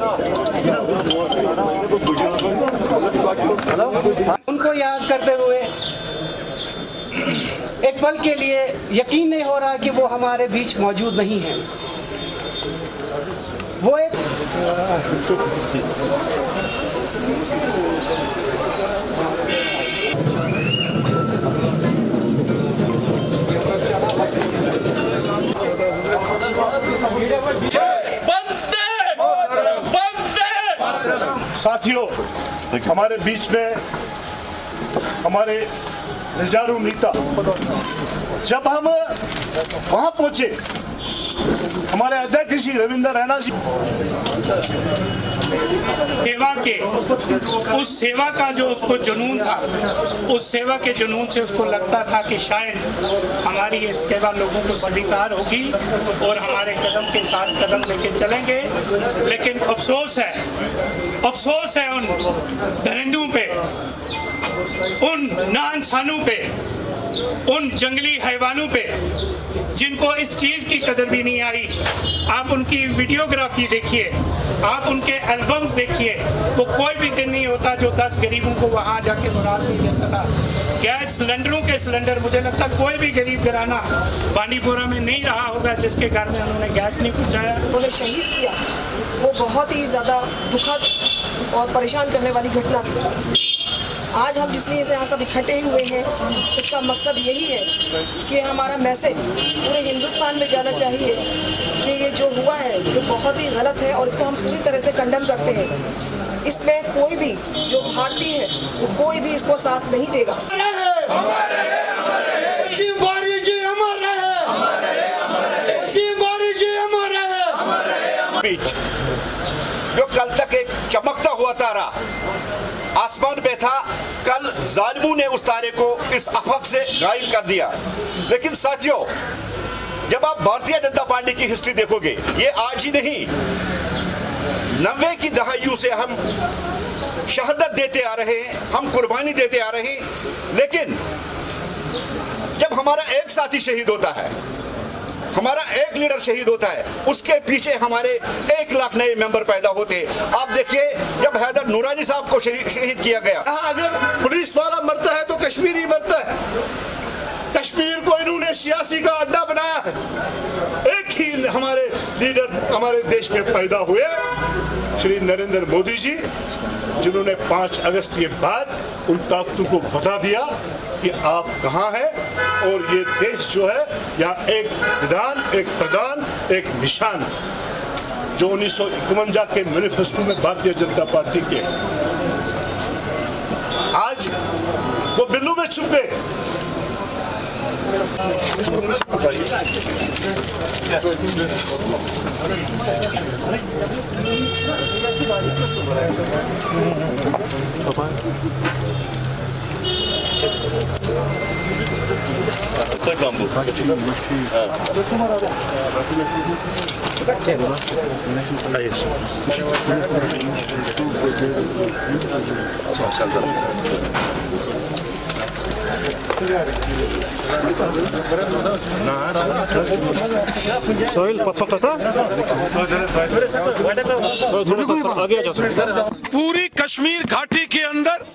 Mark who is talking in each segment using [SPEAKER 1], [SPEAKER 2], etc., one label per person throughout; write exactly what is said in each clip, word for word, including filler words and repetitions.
[SPEAKER 1] उनको याद करते हुए एक पल के लिए यकीन नहीं हो रहा कि वो हमारे बीच मौजूद नहीं है। वो एक
[SPEAKER 2] साथियों, हमारे बीच में हमारे जुझारू नेता, जब हम वहां पहुंचे, हमारे अध्यक्ष श्री रविंद्र रैना जी
[SPEAKER 3] सेवा के उस सेवा का जो उसको जुनून था, उस सेवा के जुनून से उसको लगता था कि शायद हमारी ये सेवा लोगों को स्वीकार होगी और हमारे कदम के साथ कदम लेके चलेंगे। लेकिन अफसोस है अफसोस है उन दरिंदों पे, उन नाइंसानों पे, उन जंगली हैवानों पे जिनको इस चीज की कदर भी नहीं आई। आप उनकी वीडियोग्राफी देखिए, आप उनके एल्बम्स देखिए, वो कोई भी दिन नहीं होता जो दस गरीबों को वहां जाके मुराद नहीं देता था। गैस सिलेंडरों के सिलेंडर, मुझे लगता कोई भी गरीब घराना बांडीपुरा में नहीं रहा होगा जिसके घर में उन्होंने गैस नहीं पहुंचाया।
[SPEAKER 4] उन्होंने शहीद किया, वो बहुत ही ज्यादा दुखद और परेशान करने वाली घटना थी। आज हम जिसलिए से यहाँ सब इकट्ठे हुए हैं, उसका मकसद यही है कि हमारा मैसेज पूरे हिंदुस्तान में जाना चाहिए कि ये जो हुआ है ये बहुत ही गलत है और इसको हम पूरी तरह से कंडेम करते हैं। इसमें कोई भी जो भारतीय है वो कोई भी इसको साथ नहीं देगा।
[SPEAKER 5] जो कल तक एक चमकता हुआ तारा आसमान पे था, कल जालिमों ने उस तारे को इस अफक से गायब कर दिया। लेकिन साथियों, जब आप भारतीय जनता पार्टी की हिस्ट्री देखोगे, ये आज ही नहीं, नब्बे की दहाइयों से हम शहादत देते आ रहे हैं, हम कुर्बानी देते आ रहे हैं। लेकिन जब हमारा एक साथी शहीद होता है, हमारा एक लीडर शहीद होता है, उसके पीछे हमारे एक लाख नए मेंबर पैदा होते हैं। आप देखिए, जब हैदर नूरानी साहब को शहीद किया गया, अगर पुलिस वाला मरता है तो कश्मीर ही मरता है। कश्मीर को इन्होंने सियासी का अड्डा बनाया है। एक ही हमारे लीडर हमारे देश में पैदा हुए, श्री नरेंद्र मोदी जी, जिन्होंने पाँच अगस्त के बाद उन ताकतों को बता दिया कि आप कहाँ हैं और ये देश जो है, यहाँ एक विधान, एक प्रधान, एक निशान, जो उन्नीस सौ इक्यावन के मैनिफेस्टो में भारतीय जनता पार्टी के, आज वो बिल्लू में छुप गए।
[SPEAKER 6] पूरी कश्मीर घाटी के अंदर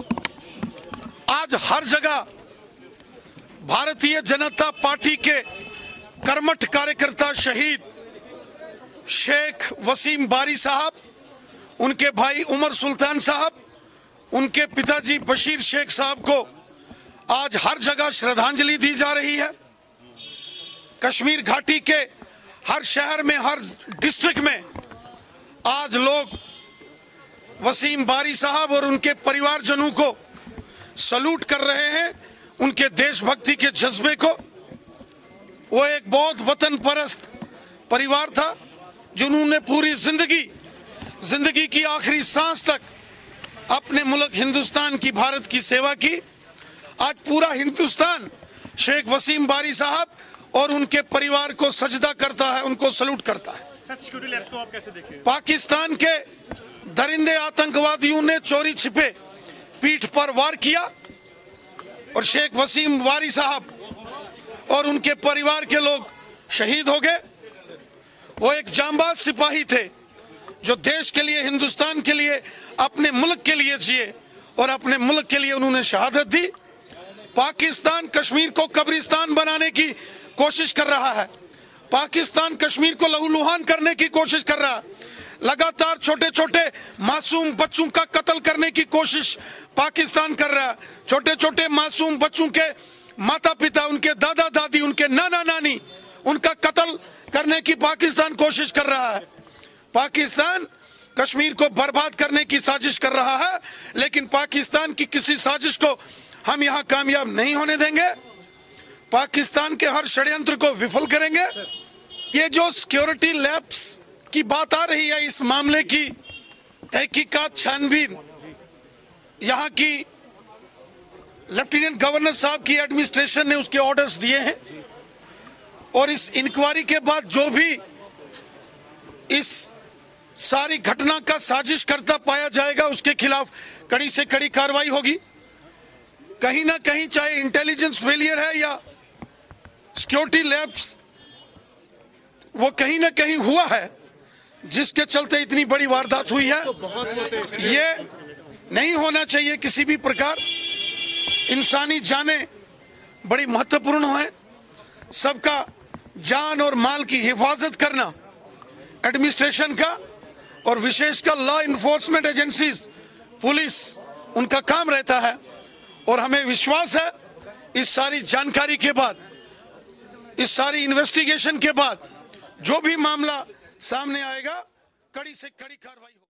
[SPEAKER 6] आज हर जगह भारतीय जनता पार्टी के कर्मठ कार्यकर्ता शहीद शेख वसीम बारी साहब, उनके भाई उमर सुल्तान साहब, उनके पिताजी बशीर शेख साहब को आज हर जगह श्रद्धांजलि दी जा रही है। कश्मीर घाटी के हर शहर में, हर डिस्ट्रिक्ट में आज लोग वसीम बारी साहब और उनके परिवारजनों को सलूट कर रहे हैं, उनके देशभक्ति के जज्बे को। वो एक बहुत वतन परस्त परिवार था, जिन्होंने पूरी जिंदगी जिंदगी की आखिरी सांस तक अपने मुल्क हिंदुस्तान की, भारत की सेवा की। आज पूरा हिंदुस्तान शेख वसीम बारी साहब और उनके परिवार को सजदा करता है, उनको सलूट करता है।
[SPEAKER 2] को आप कैसे देखें?
[SPEAKER 6] पाकिस्तान के दरिंदे आतंकवादियों ने चोरी छिपे पीठ पर वार किया और शेख वसीम बारी साहब और उनके परिवार के लोग शहीद हो गए। वो एक जांबाज सिपाही थे, जो देश के लिए, हिंदुस्तान के लिए, अपने मुल्क के लिए जिए और अपने मुल्क के लिए उन्होंने शहादत दी। पाकिस्तान कश्मीर को कब्रिस्तान बनाने की कोशिश कर रहा है, पाकिस्तान कश्मीर को लहूलुहान करने की कोशिश कर रहा है, लगातार छोटे छोटे मासूम बच्चों का कत्ल करने की कोशिश पाकिस्तान कर रहा है, छोटे छोटे मासूम बच्चों के माता पिता, उनके दादा दादी, उनके नाना नानी, उनका कत्ल करने की पाकिस्तान कोशिश कर रहा है। पाकिस्तान कश्मीर को बर्बाद करने की साजिश कर रहा है, लेकिन पाकिस्तान की किसी साजिश को हम यहाँ कामयाब नहीं होने देंगे। पाकिस्तान के हर षड्यंत्र को विफल करेंगे। ये जो सिक्योरिटी लैब्स की बात आ रही है, इस मामले की तहकीकात, छानबीन यहाँ की लेफ्टिनेंट गवर्नर साहब की एडमिनिस्ट्रेशन ने उसके ऑर्डर्स दिए हैं और इस इंक्वायरी के बाद जो भी इस सारी घटना का साजिश करता पाया जाएगा उसके खिलाफ कड़ी से कड़ी कार्रवाई होगी। कहीं ना कहीं चाहे इंटेलिजेंस फेलियर है या सिक्योरिटी लैब्स, वो कहीं ना कहीं हुआ है जिसके चलते इतनी बड़ी वारदात हुई है। ये नहीं होना चाहिए किसी भी प्रकार। इंसानी जानें बड़ी महत्वपूर्ण है, सबका जान और माल की हिफाजत करना एडमिनिस्ट्रेशन का और विशेषकर लॉ इन्फोर्समेंट एजेंसीज, पुलिस, उनका काम रहता है। और हमें विश्वास है इस सारी जानकारी के बाद, इस सारी इन्वेस्टिगेशन के बाद जो भी मामला सामने आएगा, कड़ी से कड़ी कार्रवाई होगी।